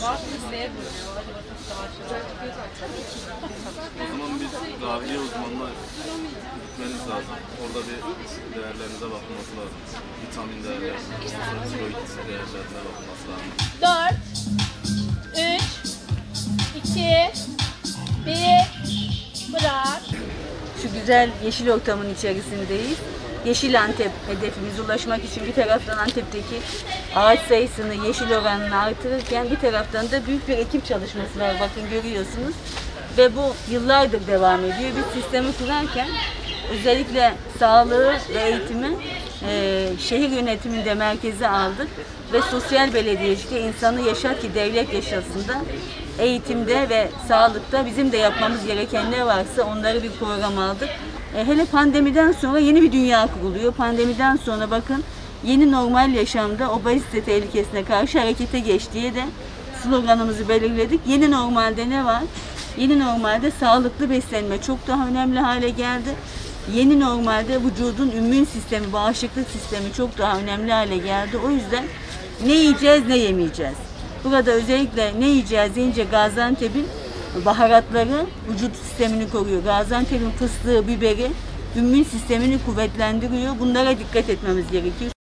O zaman biz dahiliye uzmanına gitmeniz lazım. Orada bir değerlerinize bakılması lazım. Vitamin değerlerine, tiroid değerlerine bakılması lazım. 4, 3, 2, 1, bırak. Şu güzel yeşil ortamın içerisindeyiz. Yeşil Antep hedefimize ulaşmak için bir taraftan Antep'teki ağaç sayısını, yeşil oranını artırırken bir taraftan da büyük bir ekip çalışması var. Bakın görüyorsunuz. Ve bu yıllardır devam ediyor. Biz sistemi kurarken özellikle sağlığı ve eğitimi şehir yönetiminde merkeze aldık. Ve sosyal belediyecilikte insanı yaşat ki devlet yaşasın da eğitimde ve sağlıkta bizim de yapmamız gereken ne varsa onları bir program aldık. Hele pandemiden sonra yeni bir dünya kuruluyor. Pandemiden sonra bakın yeni normal yaşamda obezite tehlikesine karşı harekete geç diye de sloganımızı belirledik. Yeni normalde ne var? Yeni normalde sağlıklı beslenme çok daha önemli hale geldi. Yeni normalde vücudun immün sistemi, bağışıklık sistemi çok daha önemli hale geldi. O yüzden ne yiyeceğiz, ne yemeyeceğiz. Burada özellikle ne yiyeceğiz deyince Gaziantep'in baharatları vücut sistemini koruyor. Gaziantep'in fıstığı, biberi immün sistemini kuvvetlendiriyor. Bunlara dikkat etmemiz gerekiyor.